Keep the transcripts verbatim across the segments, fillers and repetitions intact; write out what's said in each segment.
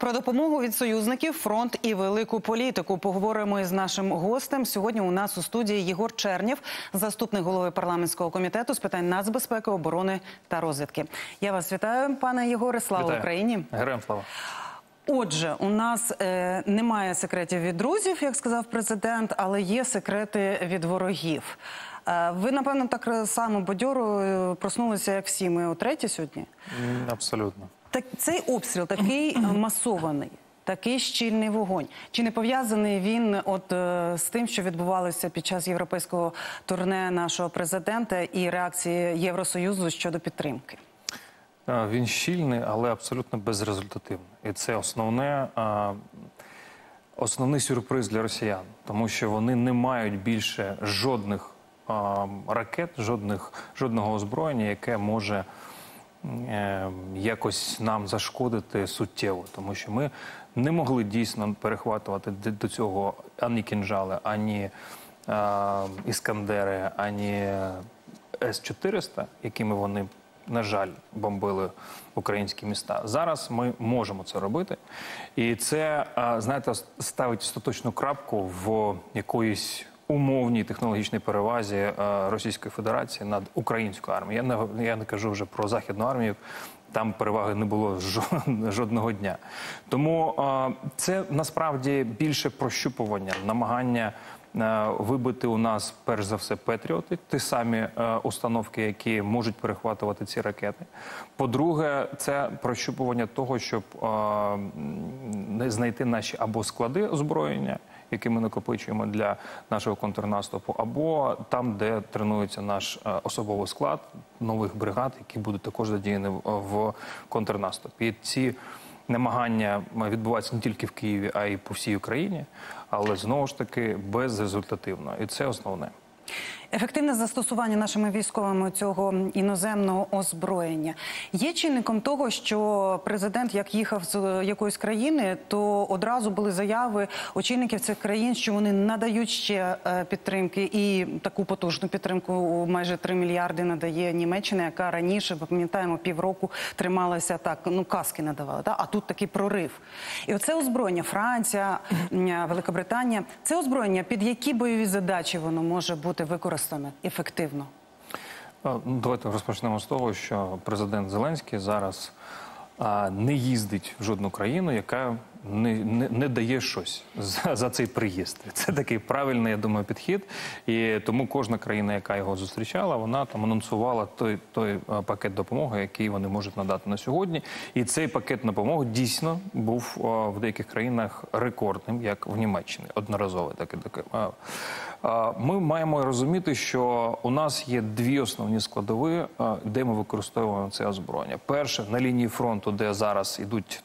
Про допомогу від союзників, фронт і велику політику поговоримо із нашим гостем. Сьогодні у нас у студії Єгор Чернєв, заступник голови парламентського комітету з питань нацбезпеки, оборони та розвідки. Я вас вітаю, пане Єгоре. Слава Вітаю. Україні! Героям слава! Отже, у нас е, немає секретів від друзів, як сказав президент, але є секрети від ворогів. Е, ви, напевно, так само бадьоро проснулися, як всі ми, о третій сьогодні? Абсолютно. Так, цей обстріл такий масований, такий щільний вогонь. Чи не пов'язаний він от е, з тим, що відбувалося під час європейського турне нашого президента і реакції Євросоюзу щодо підтримки? Він щільний, але абсолютно безрезультативний. І це основне, основний сюрприз для росіян. Тому що вони не мають більше жодних ракет, жодних, жодного озброєння, яке може якось нам зашкодити суттєво. Тому що ми не могли дійсно перехватувати до цього ані кінжали, ані іскандери, ані С чотириста, якими вони, на жаль, бомбили українські міста. Зараз ми можемо це робити. І це, знаєте, ставить остаточну крапку в якоїсь умовній технологічній перевазі Російської Федерації над українською армією. Я не, я не кажу вже про Західну армію, там переваги не було жодного дня. Тому це насправді більше прощупування, намагання вибити у нас, перш за все, патріоти, ті самі е, установки, які можуть перехватувати ці ракети. По-друге, це прощупування того, щоб е, знайти наші або склади озброєння, які ми накопичуємо для нашого контрнаступу, або там, де тренується наш е, особовий склад нових бригад, які будуть також задіяні в, в контрнаступі. І ці намагання відбуваються не тільки в Києві, а й по всій Україні, але знову ж таки безрезультативно. І це основне. Ефективне застосування нашими військовими цього іноземного озброєння є чинником того, що президент, як їхав з якоїсь країни, то одразу були заяви очільників цих країн, що вони надають ще підтримки, і таку потужну підтримку майже три мільярди надає Німеччина, яка раніше, ми пам'ятаємо, півроку трималася так, ну каски надавали, так? А тут такий прорив. І оце озброєння, Франція, Великобританія, це озброєння, під які бойові задачі воно може бути використано ефективно? Давайте розпочнемо з того, що президент Зеленський зараз а, не їздить в жодну країну, яка не, не, не дає щось за, за цей приїзд. Це такий правильний, я думаю, підхід. І тому кожна країна, яка його зустрічала, вона там анонсувала той, той пакет допомоги, який вони можуть надати на сьогодні. І цей пакет допомоги дійсно був а, в деяких країнах рекордним, як в Німеччині, одноразовий такий. такий а, Ми маємо розуміти, що у нас є дві основні складові, де ми використовуємо це озброєння. Перше, на лінії фронту, де зараз йдуть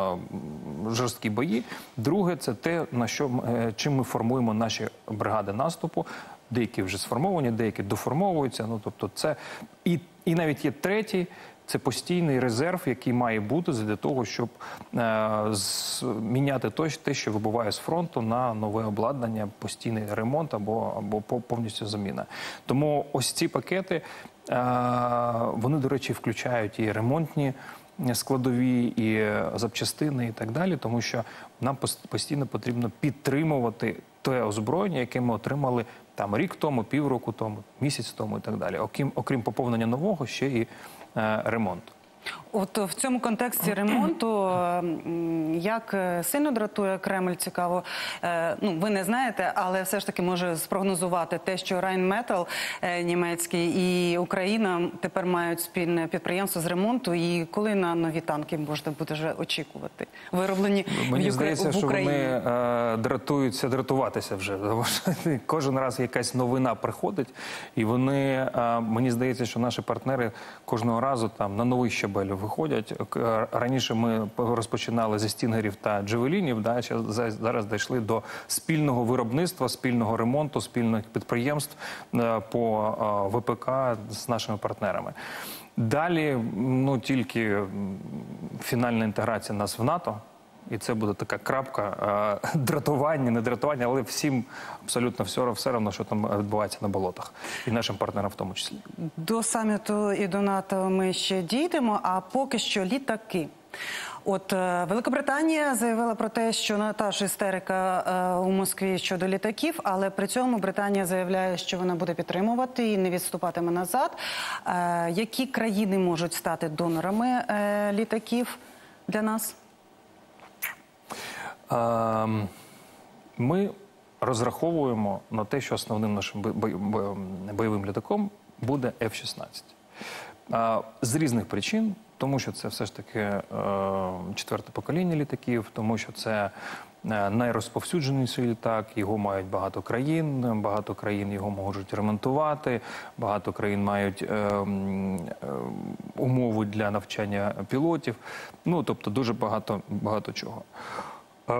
жорсткі бої. Друге, це те, на що, чим ми формуємо наші бригади наступу. Деякі вже сформовані, деякі доформовуються. Ну, тобто це... І, і навіть є третій, це постійний резерв, який має бути для того, щоб е, з, міняти то, те, що вибуває з фронту, на нове обладнання, постійний ремонт або, або повністю заміна. Тому ось ці пакети, е, вони, до речі, включають і ремонтні складові, і запчастини, і так далі, тому що нам постійно потрібно підтримувати те озброєння, яке ми отримали там рік тому, півроку тому, місяць тому і так далі. Окрім, окрім поповнення нового, ще і е, ремонт. От в цьому контексті ремонту, як сильно дратує Кремль, цікаво, ну, ви не знаєте, але все ж таки може спрогнозувати те, що Rheinmetall німецький і Україна тепер мають спільне підприємство з ремонту, і коли на нові танки можна буде вже очікувати, вироблені в Україні? Мені здається, що вони е, дратуються дратуватися вже. Кожен раз якась новина приходить, і вони, е, мені здається, що наші партнери кожного разу там на новий щабель виходять. Раніше ми розпочинали зі стінгерів та джевелінів, да, зараз дійшли до спільного виробництва, спільного ремонту, спільних підприємств по В П К з нашими партнерами. Далі, ну, тільки фінальна інтеграція нас в НАТО, і це буде така крапка е, дратування, не дратування, але всім абсолютно все, все одно, що там відбувається на болотах. І нашим партнерам в тому числі. До саміту і до НАТО ми ще дійдемо, а поки що літаки. От е, Великобританія заявила про те, що на та ж істерика е, у Москві щодо літаків, але при цьому Британія заявляє, що вона буде підтримувати і не відступатиме назад. Е, які країни можуть стати донорами е, літаків для нас? Е, ми розраховуємо на те, що основним нашим бойовим літаком буде еф шістнадцять. Е, з різних причин. Тому що це все ж таки е, четверте покоління літаків, тому що це е, найрозповсюдженіший літак, його мають багато країн, багато країн його можуть ремонтувати, багато країн мають е, е, умови для навчання пілотів, ну, тобто дуже багато, багато чого. Е,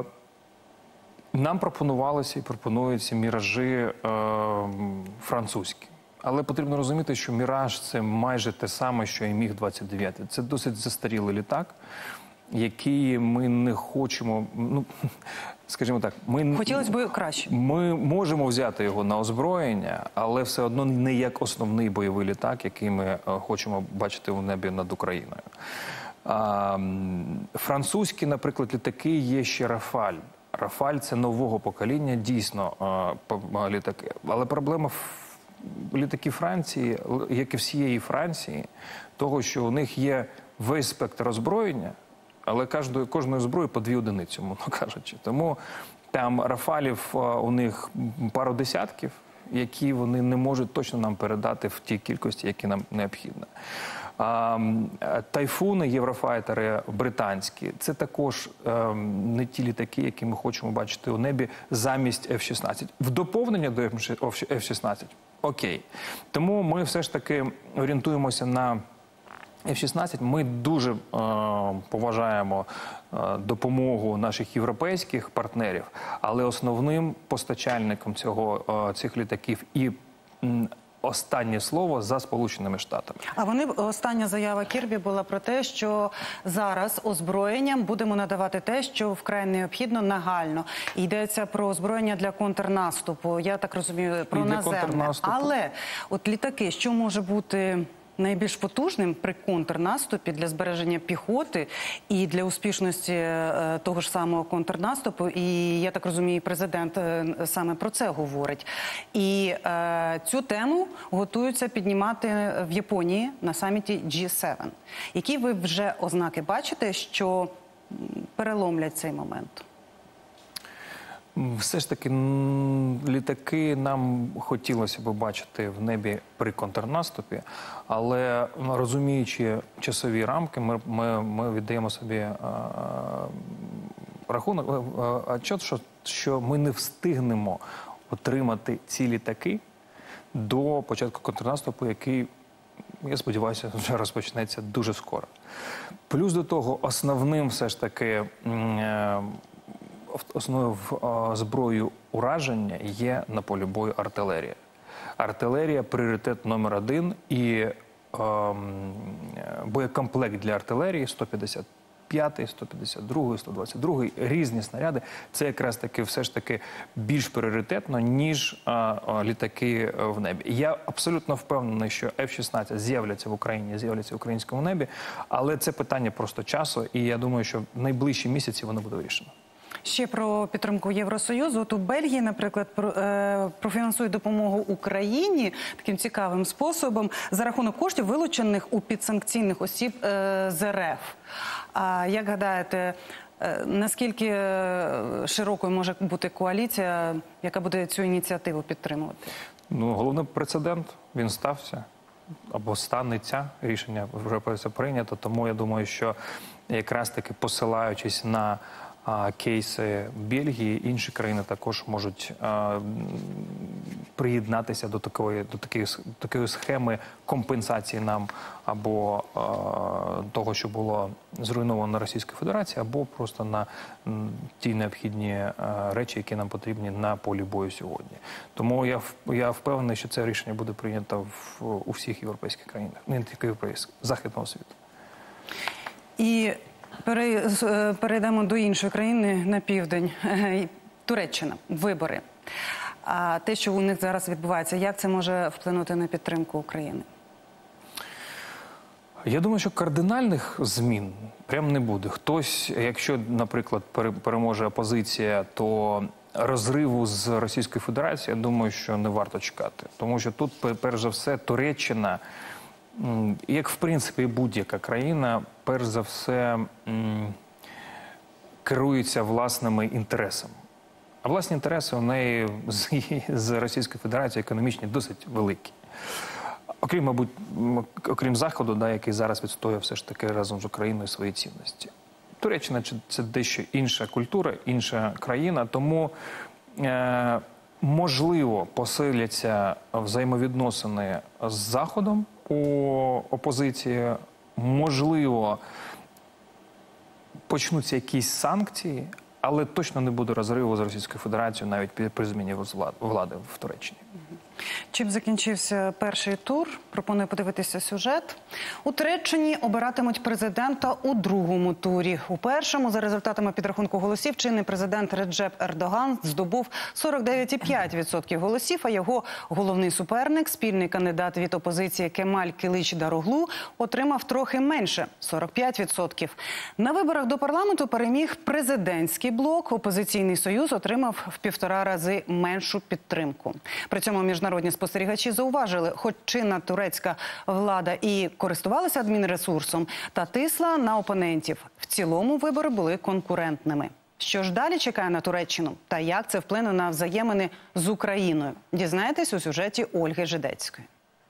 нам пропонувалися і пропонуються міражі е, французькі. Але потрібно розуміти, що «Міраж» – це майже те саме, що і міг двадцять дев'ять. Це досить застарілий літак, який ми не хочемо, ну, скажімо так, ми, хотілося б краще. Ми можемо взяти його на озброєння, але все одно не як основний бойовий літак, який ми хочемо бачити у небі над Україною. А, французькі, наприклад, літаки є ще «Рафаль». «Рафаль» – це нового покоління, дійсно, а, літаки. Але проблема в літаки Франції, як і всієї Франції, того, що у них є весь спектр озброєння, але кожної, кожної зброї по дві одиниці, мовно кажучи. Тому там «Рафалів» у них пару десятків, які вони не можуть точно нам передати в тій кількості, які нам необхідно. А, тайфуни, єврофайтери британські, це також е, не ті літаки, які ми хочемо бачити у небі замість еф шістнадцять. В доповнення до еф шістнадцять – окей. Тому ми все ж таки орієнтуємося на еф шістнадцять. Ми дуже е, поважаємо е, допомогу наших європейських партнерів, але основним постачальником цього, е, цих літаків і м, останнє слово за Сполученими Штатами. А вони, остання заява Кірбі була про те, що зараз озброєнням будемо надавати те, що вкрай необхідно нагально. І йдеться про озброєння для контрнаступу, я так розумію, про наземне. Але от літаки, що може бути найбільш потужним при контрнаступі для збереження піхоти і для успішності е, того ж самого контрнаступу. І я так розумію, президент е, саме про це говорить. І е, цю тему готуються піднімати в Японії на саміті джі севен. Які ви вже ознаки бачите, що переломлять цей момент? Все ж таки, літаки нам хотілося б бачити в небі при контрнаступі, але розуміючи часові рамки, ми, ми, ми віддаємо собі а, рахунок, отчет, що, що ми не встигнемо отримати ці літаки до початку контрнаступу, який, я сподіваюся, вже розпочнеться дуже скоро. Плюс до того, основним все ж таки основною зброєю ураження є на полі бою артилерія. Артилерія – пріоритет номер один, і е, боєкомплект для артилерії сто п'ятдесят п'ятий, сто п'ятдесят другий, сто двадцять другий, різні снаряди – це якраз таки все ж таки більш пріоритетно, ніж е, е, літаки в небі. Я абсолютно впевнений, що еф шістнадцять з'являться в Україні, з'являться в українському небі, але це питання просто часу, і я думаю, що в найближчі місяці воно буде вирішено. Ще про підтримку Євросоюзу. От у Бельгії, наприклад, профінансують допомогу Україні таким цікавим способом за рахунок коштів, вилучених у підсанкційних осіб з ер еф. А як гадаєте, наскільки широкою може бути коаліція, яка буде цю ініціативу підтримувати? Ну, головний прецедент, він стався. Або станеться, рішення вже прийнято, тому я думаю, що якраз таки посилаючись на а, кейси Бельгії, інші країни також можуть а, приєднатися до такої, до такої, до такої схеми компенсації нам або а, того, що було зруйновано на Російській Федерації, або просто на м, ті необхідні а, речі, які нам потрібні на полі бою сьогодні. Тому я, я впевнений, що це рішення буде прийнято в, у всіх європейських країнах, не тільки європейських, західного світу. І перейдемо до іншої країни на південь. Туреччина. Вибори. А те, що у них зараз відбувається, як це може вплинути на підтримку України? Я думаю, що кардинальних змін прям не буде. Хтось, якщо, наприклад, пере- переможе опозиція, то розриву з Російською Федерацією, я думаю, що не варто чекати. Тому що тут, пер- перш за все, Туреччина, м, як в принципі і будь-яка країна, перш за все м, керується власними інтересами. А власні інтереси у неї з, з Російською Федерацією економічні досить великі. Окрім, мабуть, м, окрім Заходу, да, який зараз відстоює все ж таки разом з Україною свої цінності. Туреччина – це дещо інша культура, інша країна, тому е, можливо посиляться взаємовідносини з Заходом у опозиції, можливо почнуться якісь санкції, але точно не буде розриву з Російською Федерацією навіть при зміні влади в Туреччині. Чим закінчився перший тур? Пропоную подивитися сюжет. У Туреччині обиратимуть президента у другому турі. У першому, за результатами підрахунку голосів, чинний президент Реджеп Ердоган здобув сорок дев'ять цілих п'ять десятих відсотка голосів, а його головний суперник, спільний кандидат від опозиції Кемаль Килич-Дароглу, отримав трохи менше – сорок п'ять відсотків. На виборах до парламенту переміг президентський блок. Опозиційний союз отримав в півтора рази меншу підтримку. При цьому міжнародні спостерігачі зауважили, хоч чинна турецька влада і користувалася адмінресурсом, та тисла на опонентів. В цілому вибори були конкурентними. Що ж далі чекає на Туреччину? Та як це вплине на взаємини з Україною? Дізнаєтесь у сюжеті Ольги Жидецької.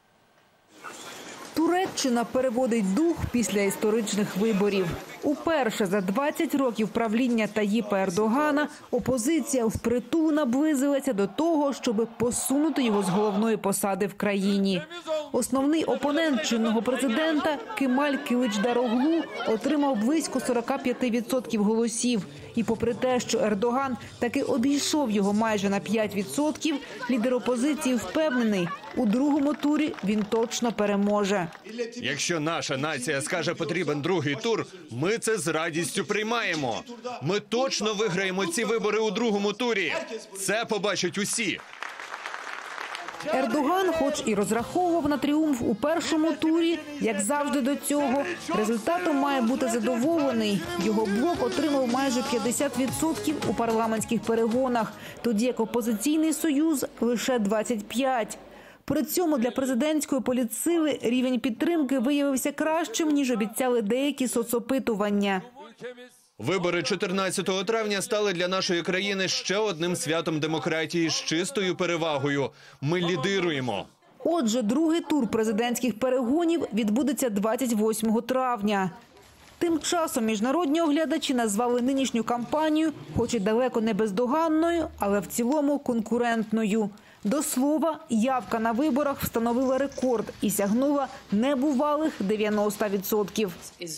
Туреччина переводить дух після історичних виборів. Уперше за двадцять років правління Таїпа Ердогана опозиція впритул наблизилася до того, щоб посунути його з головної посади в країні. Основний опонент чинного президента Кемаль Килич-Дароглу отримав близько сорок п'ять відсотків голосів. І попри те, що Ердоган таки обійшов його майже на п'ять відсотків, лідер опозиції впевнений, у другому турі він точно переможе. Якщо наша нація скаже, потрібен другий тур, ми це з радістю приймаємо. Ми точно виграємо ці вибори у другому турі. Це побачать усі. Ердоган, хоч і розраховував на тріумф у першому турі, як завжди до цього, результатом має бути задоволений. Його блок отримав майже п'ятдесят відсотків у парламентських перегонах, тоді як опозиційний союз – лише двадцять п'ять відсотків. При цьому для президентської політсили рівень підтримки виявився кращим, ніж обіцяли деякі соцопитування. Вибори чотирнадцятого травня стали для нашої країни ще одним святом демократії з чистою перевагою. Ми лідируємо. Отже, другий тур президентських перегонів відбудеться двадцять восьмого травня. Тим часом міжнародні оглядачі назвали нинішню кампанію, хоч і далеко не бездоганною, але в цілому конкурентною. До слова, явка на виборах встановила рекорд і сягнула небувалих дев'яносто відсотків.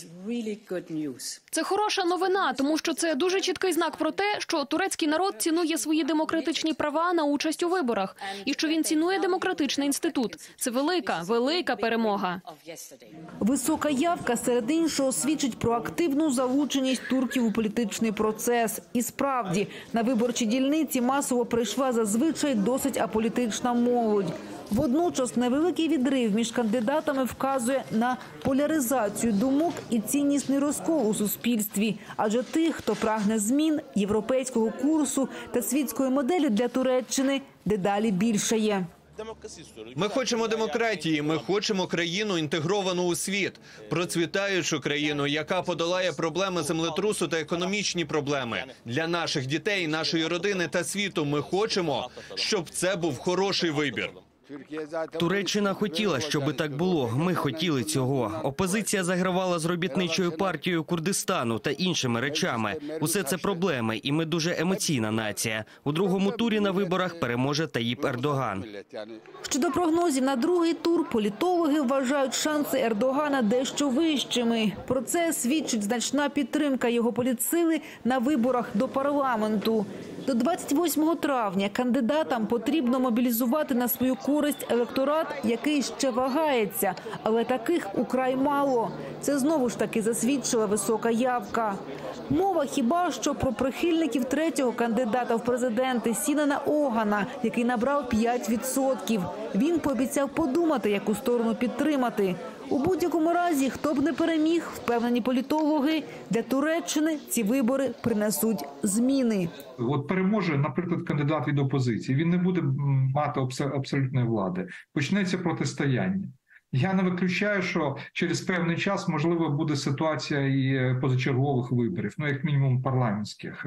Це хороша новина, тому що це дуже чіткий знак про те, що турецький народ цінує свої демократичні права на участь у виборах і що він цінує демократичний інститут. Це велика, велика перемога. Висока явка, серед іншого, свідчить про активну залученість турків у політичний процес. І справді, на виборчі дільниці масово прийшла зазвичай досить аполітична молодь. Водночас невеликий відрив між кандидатами вказує на поляризацію думок і ціннісний розкол у суспільстві. Адже тих, хто прагне змін, європейського курсу та світської моделі для Туреччини, дедалі більше є. Ми хочемо демократії, ми хочемо країну, інтегровану у світ, процвітаючу країну, яка подолає проблеми землетрусу та економічні проблеми. Для наших дітей, нашої родини та світу ми хочемо, щоб це був хороший вибір. Туреччина хотіла, щоб так було. Ми хотіли цього. Опозиція загравала з робітничою партією Курдистану та іншими речами. Усе це проблеми, і ми дуже емоційна нація. У другому турі на виборах переможе Таїп Ердоган. Щодо прогнозів на другий тур, політологи вважають шанси Ердогана дещо вищими. Про це свідчить значна підтримка його політсили на виборах до парламенту. До двадцять восьмого травня кандидатам потрібно мобілізувати на свою користь електорат, який ще вагається, але таких украй мало. Це знову ж таки засвідчила висока явка. Мова хіба що про прихильників третього кандидата в президенти Сінана Огана, який набрав п'ять відсотків. Він пообіцяв подумати, яку сторону підтримати. У будь-якому разі, хто б не переміг, впевнені політологи, для Туреччини ці вибори принесуть зміни. От переможе, наприклад, кандидат від опозиції, він не буде мати абсолютної влади. Почнеться протистояння. Я не виключаю, що через певний час, можливо, буде ситуація і позачергових виборів, ну, як мінімум парламентських,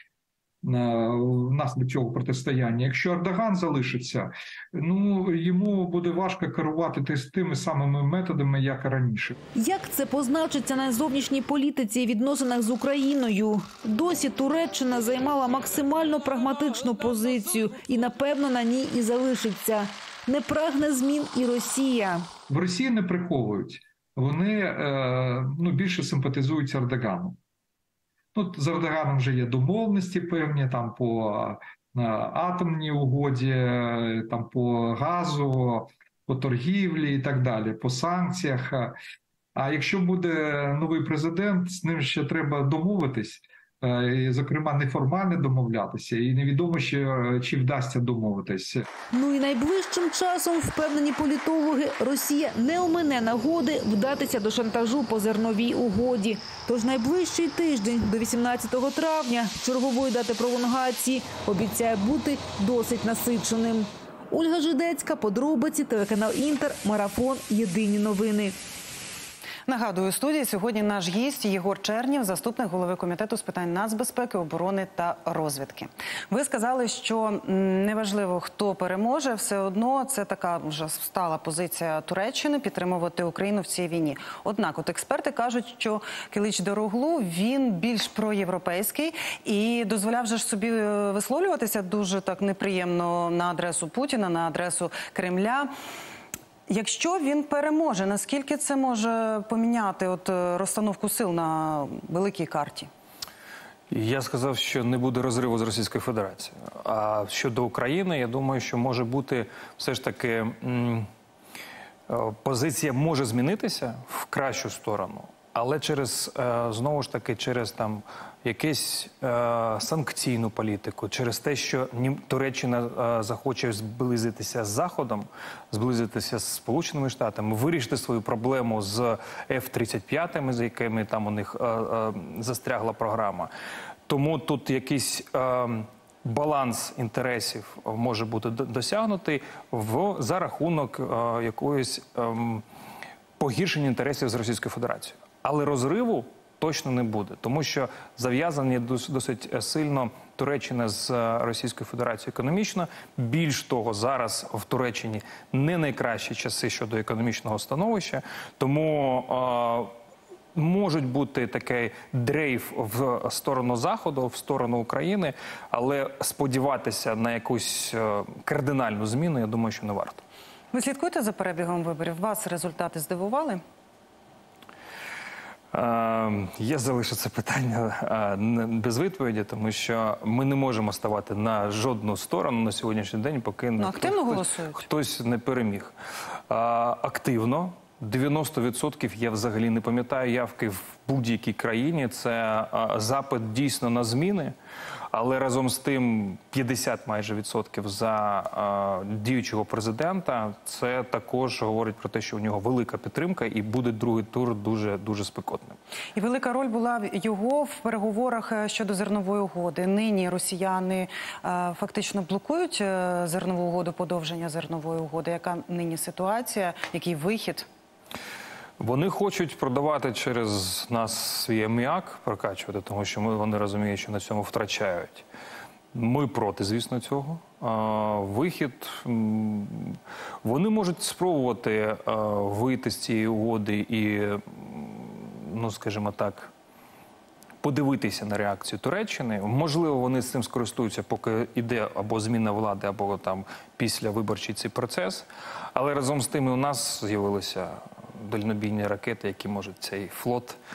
внаслідок цього протистояння. Якщо Ердоган залишиться, ну, йому буде важко керувати тими самими методами, як і раніше. Як це позначиться на зовнішній політиці і відносинах з Україною? Досі Туреччина займала максимально прагматичну позицію і, напевно, на ній і залишиться. Не прагне змін і Росія. В Росії не приховують. Вони е, ну, більше симпатизують Ердогану. Ну, з Ердоганом вже є домовленості певні, там по е, атомній угоді, там по газу, по торгівлі і так далі, по санкціях. А якщо буде новий президент, з ним ще треба домовитись. І, зокрема, неформально домовлятися, і невідомо, ще, чи вдасться домовитися. Ну і найближчим часом, впевнені політологи, Росія не омине нагоди вдатися до шантажу по зерновій угоді. Тож найближчий тиждень, до вісімнадцятого травня, чергової дати пролонгації, обіцяє бути досить насиченим. Ольга Жидецька, подробиці, телеканал Інтер, Марафон, Єдині новини. Нагадую, у студії сьогодні наш гість Єгор Чернєв, заступник голови Комітету з питань нацбезпеки, оборони та розвідки. Ви сказали, що неважливо, хто переможе, все одно це така вже стала позиція Туреччини підтримувати Україну в цій війні. Однак, от експерти кажуть, що Килич-Дароглу, він більш проєвропейський і дозволяв же ж собі висловлюватися дуже так неприємно на адресу Путіна, на адресу Кремля. Якщо він переможе, наскільки це може поміняти от розстановку сил на великій карті? Я сказав, що не буде розриву з Російською Федерацією. А щодо України, я думаю, що може бути все ж таки м, позиція може змінитися в кращу сторону, але через, знову ж таки, через там якусь е, санкційну політику, через те, що Туреччина е, захоче зблизитися з Заходом, зблизитися з Сполученими Штатами, вирішити свою проблему з еф тридцять п'ять, з якими там у них е, е, застрягла програма. Тому тут якийсь е, баланс інтересів може бути досягнутий в, за рахунок е, якоїсь е, погіршення інтересів з Російською Федерацією. Але розриву точно не буде, тому що зав'язані досить сильно Туреччина з Російською Федерацією економічно. Більш того, зараз в Туреччині не найкращі часи щодо економічного становища, тому е, можуть бути такий дрейф в сторону Заходу, в сторону України, але сподіватися на якусь кардинальну зміну, я думаю, що не варто. Ви слідкуєте за перебігом виборів? Вас результати здивували? Я залишу це питання без відповіді, тому що ми не можемо ставати на жодну сторону на сьогоднішній день, поки ну, активно хтось, голосують. хтось не переміг. Активно. дев'яносто відсотків я взагалі не пам'ятаю явки в будь-якій країні. Це запит дійсно на зміни, але разом з тим п'ятдесят майже відсотків за діючого президента. Це також говорить про те, що у нього велика підтримка і буде другий тур дуже, дуже спекотним. І велика роль була його в переговорах щодо зернової угоди. Нині росіяни фактично блокують зернову угоду, подовження зернової угоди. Яка нині ситуація, який вихід? Вони хочуть продавати через нас свій аміак, прокачувати, тому що ми, вони розуміють, що на цьому втрачають. Ми проти, звісно, цього. Вихід, вони можуть спробувати вийти з цієї угоди і, ну, скажімо так, подивитися на реакцію Туреччини. Можливо, вони з цим скористуються, поки йде або зміна влади, або там після виборчий цей процес. Але разом з тим і у нас з'явилися дальнобійні ракети, які можуть цей флот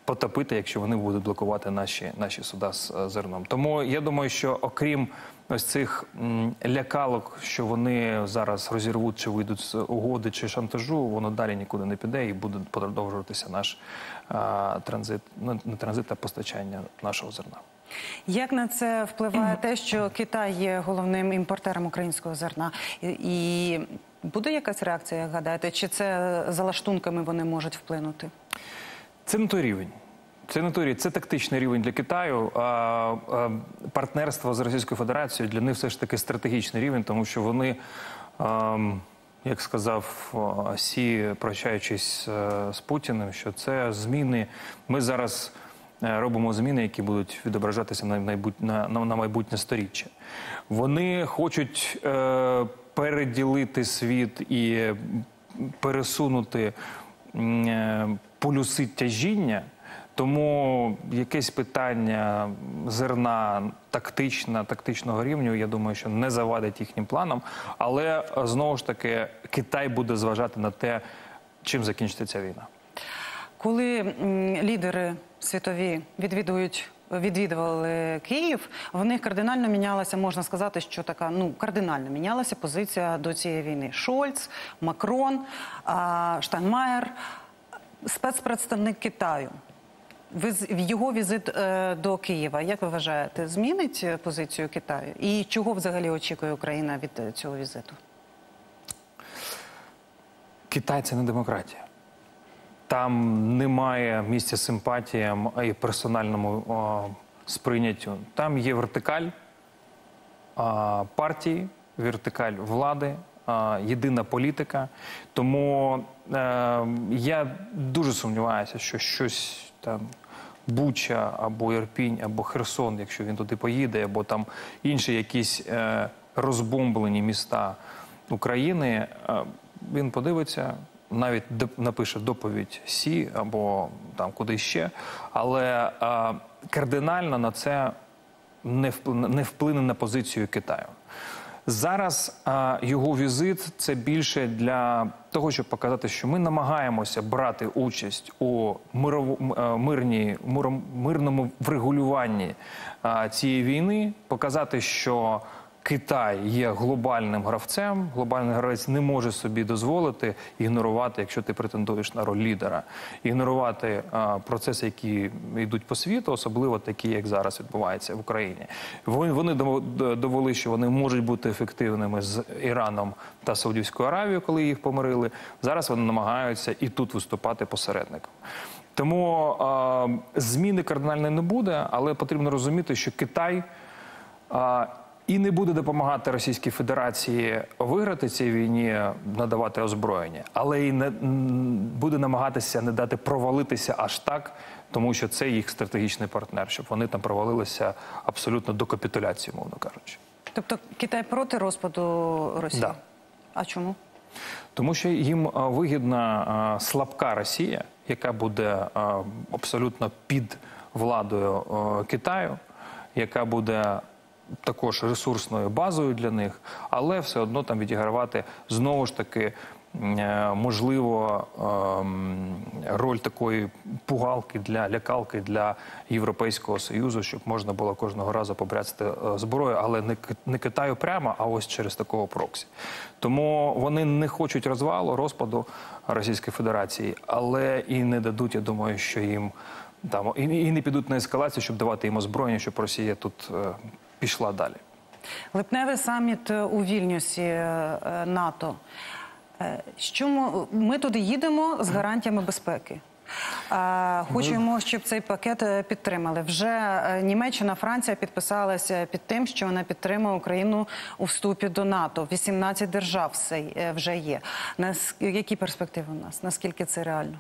потопити, якщо вони будуть блокувати наші, наші суда з е, зерном. Тому я думаю, що окрім ось цих м, лякалок, що вони зараз розірвуть, чи вийдуть з угоди, чи шантажу, воно далі нікуди не піде і буде продовжуватися наш а, транзит, ну, не транзит, а постачання нашого зерна. Як на це впливає те, що Китай є головним імпортером українського зерна? І, і буде якась реакція, як гадаєте? Чи це за лаштунками вони можуть вплинути? Це не той рівень. Це не той рівень. Це тактичний рівень для Китаю. А, а партнерство з Російською Федерацією для них все ж таки стратегічний рівень, тому що вони, а, як сказав Сі, прощаючись з Путіним, що це зміни. Ми зараз робимо зміни, які будуть відображатися на, на, на майбутнє сторіччя. Вони хочуть е, переділити світ і пересунути е, полюси тяжіння, тому якесь питання зерна тактична, тактичного рівня, я думаю, що не завадить їхнім планам, але знову ж таки Китай буде зважати на те, чим закінчиться ця війна. Коли м, лідери світові відвідують, відвідували Київ, в них кардинально мінялася, можна сказати, що така, ну, кардинально мінялася позиція до цієї війни. Шольц, Макрон, а, Штайнмаєр, спецпредставник Китаю. Його візит е, до Києва, як ви вважаєте, змінить позицію Китаю? І чого взагалі очікує Україна від цього візиту? Китай – це не демократія. Там немає місця симпатіям і персональному о, сприйняттю. Там є вертикаль о, партії, вертикаль влади, о, єдина політика. Тому е, я дуже сумніваюся, що щось там Буча або Ірпінь, або Херсон, якщо він туди поїде, або там інші якісь е, розбомблені міста України, е, він подивиться, навіть напише доповідь Сі або там куди ще, але а, кардинально на це не вплине, не вплине на позицію Китаю. Зараз а, його візит – це більше для того, щоб показати, що ми намагаємося брати участь у миров, мирні, мирному врегулюванні а, цієї війни, показати, що Китай є глобальним гравцем, глобальний гравець не може собі дозволити ігнорувати, якщо ти претендуєш на роль лідера, ігнорувати а, процеси, які йдуть по світу, особливо такі, як зараз відбувається в Україні. Вони, вони довели, що вони можуть бути ефективними з Іраном та Саудівською Аравією, коли їх помирили. Зараз вони намагаються і тут виступати посередником. Тому а, зміни кардинальної не буде, але потрібно розуміти, що Китай а, і не буде допомагати Російській Федерації виграти цій війні, надавати озброєння, але і не буде намагатися не дати провалитися аж так, тому що це їх стратегічний партнер, щоб вони там провалилися абсолютно до капітуляції, мовно кажучи. Тобто Китай проти розпаду Росії? Да. А чому? Тому що їм вигідна слабка Росія, яка буде абсолютно під владою Китаю, яка буде також ресурсною базою для них, але все одно там відігравати знову ж таки можливо роль такої пугалки, для лякалки для Європейського Союзу, щоб можна було кожного разу побряцати зброю, але не, не Китаю прямо, а ось через такого проксі. Тому вони не хочуть розвалу, розпаду Російської Федерації, але і не дадуть, я думаю, що їм там, і, і не підуть на ескалацію, щоб давати їм озброєння, щоб Росія тут пішла далі. Липневий саміт у Вільнюсі НАТО. Що ми, ми туди їдемо з гарантіями безпеки. Хочемо, щоб цей пакет підтримали. Вже Німеччина, Франція підписалися під тим, що вона підтримує Україну у вступі до НАТО. вісімнадцять держав вже є. Які перспективи у нас? Наскільки це реально?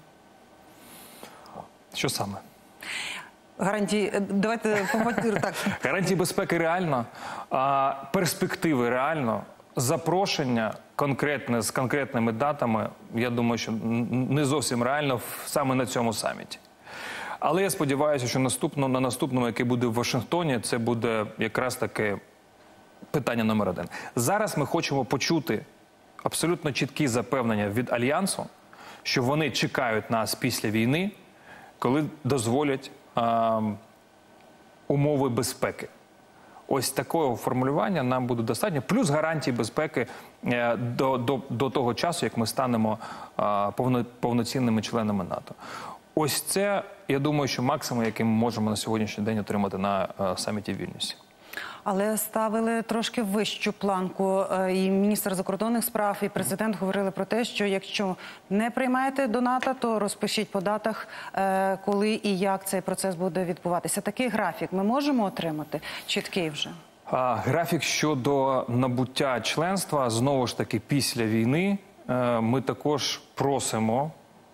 Що саме? Гарантії, давайте так. Гарантії безпеки реально, а перспективи реально, запрошення конкретне з конкретними датами, я думаю, що не зовсім реально саме на цьому саміті. Але я сподіваюся, що наступно, на наступному, який буде в Вашингтоні, це буде якраз таке питання номер один. Зараз ми хочемо почути абсолютно чіткі запевнення від Альянсу, що вони чекають нас після війни, коли дозволять а, умови безпеки. Ось такого формулювання нам буде достатньо, плюс гарантії безпеки е, до, до, до того часу, як ми станемо а, повно, повноцінними членами НАТО. Ось це, я думаю, що максимум, який ми можемо на сьогоднішній день отримати на а, саміті в Вільнюсі. Але ставили трошки вищу планку. І міністр закордонних справ, і президент говорили про те, що якщо не приймаєте до НАТО, то розпишіть по датах, коли і як цей процес буде відбуватися. Такий графік ми можемо отримати? Чіткий вже? А, графік щодо набуття членства, знову ж таки, після війни ми також просимо,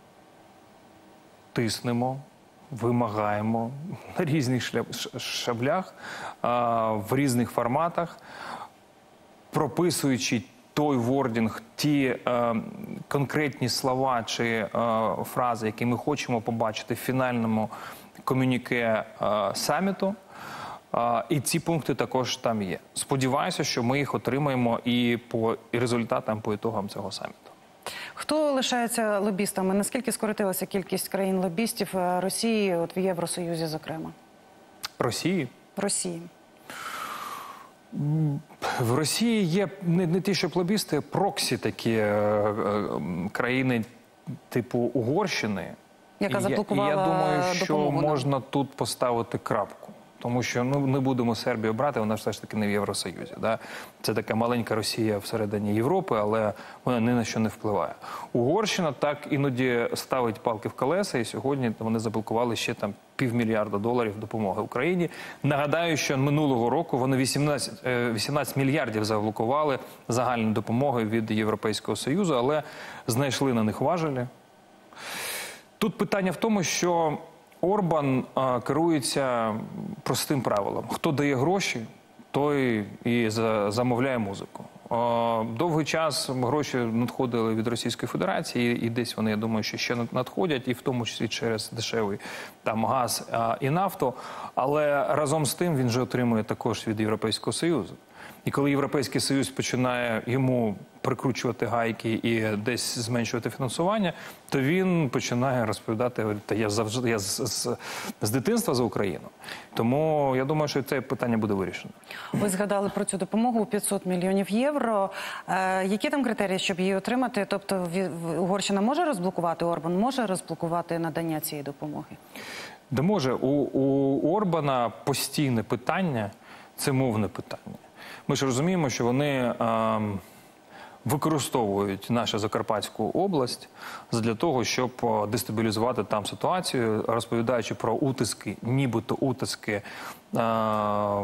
тиснемо, вимагаємо на різних шаблях, в різних форматах, прописуючи той вордінг, ті конкретні слова чи фрази, які ми хочемо побачити в фінальному комюніке саміту. І ці пункти також там є. Сподіваюся, що ми їх отримаємо і по результатам, по ітогам цього саміту. Хто лишається лобістами? Наскільки скоротилася кількість країн-лобістів Росії, от в Євросоюзі, зокрема? Росії? Росії. В Росії є не, не ті, що лобісти, а проксі такі е, е, країни типу Угорщини. Яка заблокувала і я, і я думаю, що допомогу, можна тут поставити крапку. Тому що ну, не будемо Сербію брати, вона ж все ж таки не в Євросоюзі. Да? Це така маленька Росія всередині Європи, але вона ні на що не впливає. Угорщина так іноді ставить палки в колеса, і сьогодні вони заблокували ще там півмільярда доларів допомоги Україні. Нагадаю, що минулого року вони вісімнадцять, вісімнадцять мільярдів заблокували загальної допомоги від Європейського Союзу, але знайшли на них важелі. Тут питання в тому, що Орбан а, керується простим правилом. Хто дає гроші, той і за, замовляє музику. А, довгий час гроші надходили від Російської Федерації, і, і десь вони, я думаю, що ще надходять, і в тому числі через дешевий там газ а, і нафту. Але разом з тим він же отримує також від Європейського Союзу. І коли Європейський Союз починає йому прикручувати гайки і десь зменшувати фінансування, то він починає розповідати, говорити, я завжди я з, з, з дитинства за Україну. Тому я думаю, що це питання буде вирішено. Ви згадали про цю допомогу у п'ятсот мільйонів євро. Е, які там критерії, щоб її отримати? Тобто Угорщина може розблокувати, Орбан може розблокувати надання цієї допомоги? Да може. У, у Орбана постійне питання – це мовне питання. Ми ж розуміємо, що вони е, використовують нашу Закарпатську область для того, щоб дестабілізувати там ситуацію, розповідаючи про утиски, нібито утиски е, е,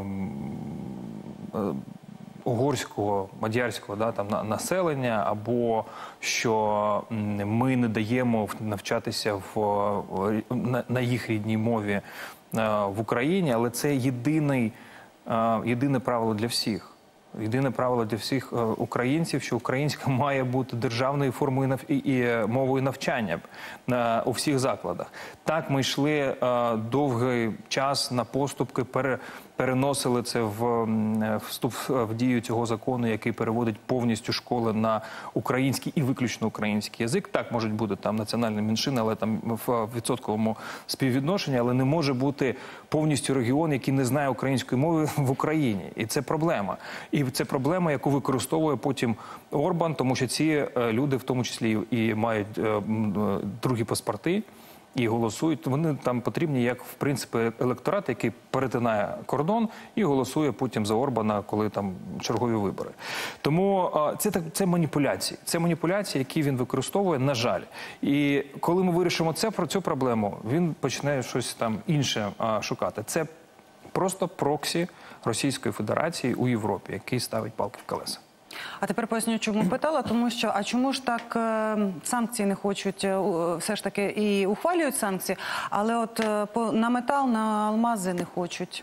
угорського, мадярського да, там, населення, або що ми не даємо навчатися в, на, на їх рідній мові е, в Україні, але це єдиний єдине правило для всіх. Єдине правило для всіх українців, що українська має бути державною формою і мовою навчання у всіх закладах. Так, ми йшли довгий час на поступки, переносили це в вступ в дію цього закону, який переводить повністю школи на український і виключно український язик. Так, можуть бути там національні меншини, але там в відсотковому співвідношенні, але не може бути повністю регіон, який не знає української мови в Україні. І це проблема. І це проблема, яку використовує потім Орбан, тому що ці люди в тому числі і мають другі паспорти, і голосують. Вони там потрібні як, в принципі, електорат, який перетинає кордон і голосує потім за Орбана, коли там чергові вибори. Тому це, це маніпуляції. Це маніпуляції, які він використовує, на жаль. І коли ми вирішимо це, про цю проблему, він почне щось там інше а, шукати. Це просто проксі Російської Федерації у Європі, який ставить палки в колеса. А тепер поясню, чому питала, тому що, а чому ж так е, санкції не хочуть, е, все ж таки і ухвалюють санкції, але от е, по, на метал, на алмази не хочуть?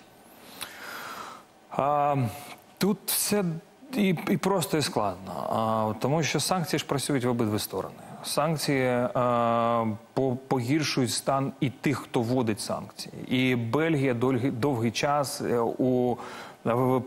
А, тут все і, і просто, і складно, а, тому що санкції ж працюють в обидві сторони. Санкції е, погіршують стан і тих, хто вводить санкції. І Бельгія довгий, довгий час у ВВП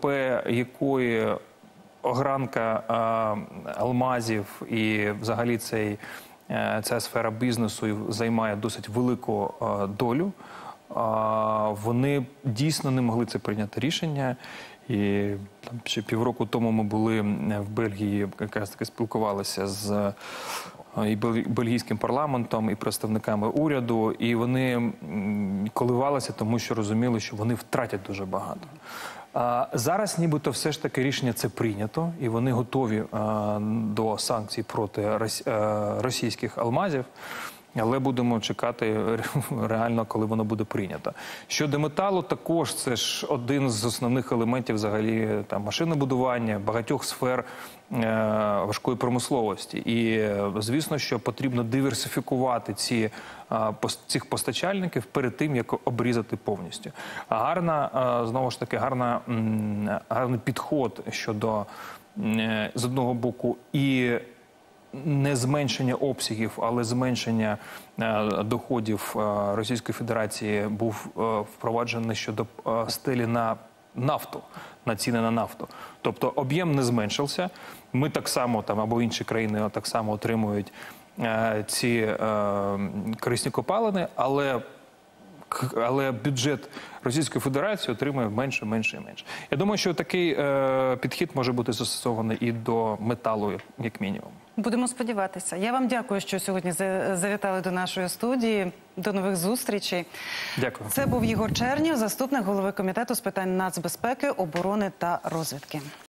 якої огранка а, алмазів і взагалі цей е, ця сфера бізнесу займає досить велику е, долю. Е, вони дійсно не могли це прийняти рішення. І там ще півроку тому ми були в Бельгії, якраз таки спілкувалися з і бельгійським парламентом, і представниками уряду, і вони коливалися, тому що розуміли, що вони втратять дуже багато. А зараз нібито все ж таки рішення це прийнято, і вони готові а, до санкцій проти російських алмазів. Але будемо чекати реально, коли воно буде прийнято. Щодо металу, також це ж один з основних елементів взагалі там машинобудування, багатьох сфер е, важкої промисловості. І, звісно, що потрібно диверсифікувати ці, е, пос, цих постачальників перед тим, як обрізати повністю. А гарна, е, знову ж таки, гарна, м, гарний підход щодо, е, з одного боку, і не зменшення обсягів, але зменшення е, доходів е, Російської Федерації був е, впроваджений щодо е, стелі на нафту, на ціни на нафту. Тобто об'єм не зменшився. Ми так само, там, або інші країни так само отримують е, ці е, корисні копалини, але але бюджет Російської Федерації отримує менше, менше і менше. Я думаю, що такий е, підхід може бути застосований і до металу, як мінімум. Будемо сподіватися. Я вам дякую, що сьогодні завітали до нашої студії. До нових зустрічей. Дякую. Це був Єгор Чернєв, заступник голови Комітету з питань нацбезпеки, оборони та розвідки.